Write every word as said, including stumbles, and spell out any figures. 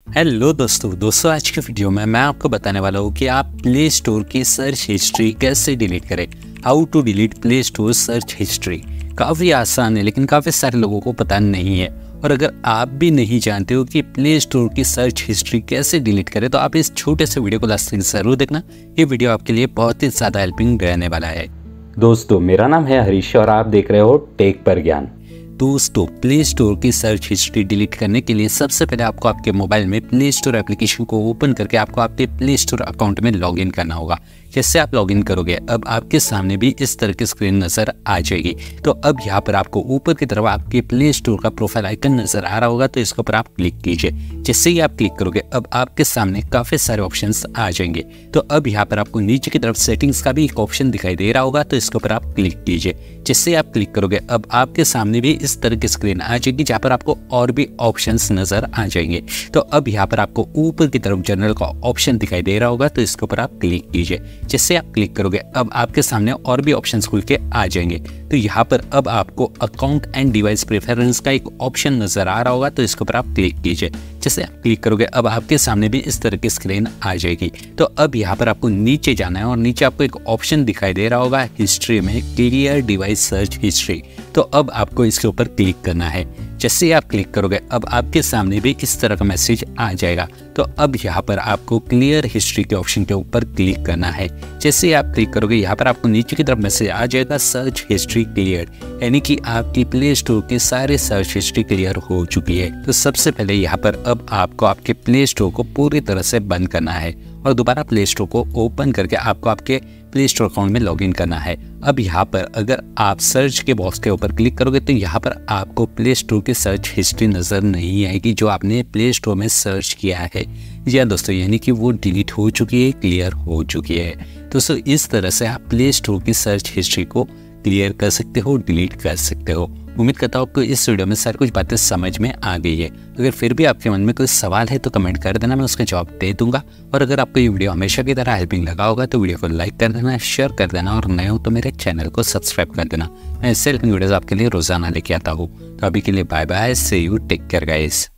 Hello दोस्तों दोस्तों आज के वीडियो में मैं आपको बताने वाला हूँ कि आप प्ले स्टोर की सर्च हिस्ट्री कैसे डिलीट करें। How to delete play store search history. काफ़ी आसान है लेकिन काफ़ी सारे लोगों को पता नहीं है। और अगर आप भी नहीं जानते हो कि प्ले स्टोर की सर्च हिस्ट्री कैसे डिलीट करें तो आप इस छोटे से वीडियो को लास्ट तक जरूर देखना। ये वीडियो आपके लिए बहुत ही ज़्यादा हेल्पिंग रहने वाला है। दोस्तों मेरा नाम है हरीश और आप देख रहे हो टेक पर ज्ञान। दोस्तों प्ले स्टोर की सर्च हिस्ट्री डिलीट करने के लिए सबसे पहले आपको आपके मोबाइल में प्ले स्टोर एप्लीकेशन को ओपन करके आपको आपके प्ले स्टोर अकाउंट में लॉगिन करना होगा। जैसे आप लॉगिन करोगे अब आपके सामने भी इस तरह की स्क्रीन नजर आ जाएगी। तो अब यहाँ पर आपको ऊपर की तरफ आपके प्ले स्टोर का प्रोफाइल आइकन नजर आ रहा होगा, तो इसके ऊपर आप क्लिक कीजिए। जैसे ही आप क्लिक करोगे अब आपके सामने काफी सारे ऑप्शंस आ जाएंगे। तो अब यहाँ पर आपको नीचे की तरफ सेटिंग्स का भी एक ऑप्शन दिखाई दे रहा होगा, तो इसके ऊपर आप क्लिक कीजिए। जैसे आप क्लिक करोगे अब आपके सामने भी इस तरह की स्क्रीन आ जाएगी जहाँ पर आपको और भी ऑप्शंस नजर आ जाएंगे। तो अब यहाँ पर आपको ऊपर की तरफ जनरल का ऑप्शन दिखाई दे रहा होगा, तो इसके ऊपर आप क्लिक कीजिए। जैसे आप क्लिक करोगे अब आपके सामने और भी ऑप्शंस खुल के आ जाएंगे। तो यहाँ पर अब आपको अकाउंट एंड डिवाइस प्रेफरेंस का एक ऑप्शन नजर आ रहा होगा, तो इसके ऊपर आप क्लिक कीजिए। जैसे आप क्लिक करोगे अब आपके सामने भी इस तरह की स्क्रीन आ जाएगी। तो अब यहाँ पर आपको नीचे जाना है और नीचे आपको एक ऑप्शन दिखाई दे रहा होगा हिस्ट्री में, क्लियर डिवाइस सर्च हिस्ट्री। तो अब आपको इसके ऊपर क्लिक करना है। जैसे ही आप क्लिक करोगे अब आपके सामने भी इस तरह का मैसेज आ जाएगा। तो अब यहाँ पर आपको क्लियर हिस्ट्री के ऑप्शन के ऊपर क्लिक करना है। जैसे ही आप क्लिक करोगे यहाँ पर आपको नीचे की तरफ मैसेज आ जाएगा सर्च हिस्ट्री क्लियर, यानी कि आपकी प्ले स्टोर के सारे सर्च हिस्ट्री क्लियर हो चुकी है। तो सबसे पहले यहाँ पर अब आपको आपके प्ले स्टोर को पूरी तरह से बंद करना है और दोबारा प्ले स्टोर को ओपन करके आपको आपके प्ले स्टोर अकाउंट में लॉगिन करना है। अब यहाँ पर अगर आप सर्च के बॉक्स के ऊपर क्लिक करोगे तो यहाँ पर आपको प्ले स्टोर की सर्च हिस्ट्री नज़र नहीं आएगी जो आपने प्ले स्टोर में सर्च किया है। जी हाँ दोस्तों, यानी कि वो डिलीट हो चुकी है, क्लियर हो चुकी है। दोस्तों इस तरह से आप प्ले स्टोर की सर्च हिस्ट्री को क्लियर कर सकते हो, डिलीट कर सकते हो। उम्मीद करता हूँ आपको इस वीडियो में सारी कुछ बातें समझ में आ गई है। अगर फिर भी आपके मन में कोई सवाल है तो कमेंट कर देना, मैं उसका जवाब दे दूंगा। और अगर आपको ये वीडियो हमेशा की तरह हेल्पिंग लगा होगा तो वीडियो को लाइक कर देना, शेयर कर देना और नए हो तो मेरे चैनल को सब्सक्राइब कर देना। मैं इससे हेल्पिंग वीडियोस आपके लिए रोजाना लेके आता हूँ। तो अभी के लिए bye bye, see you, take care guys.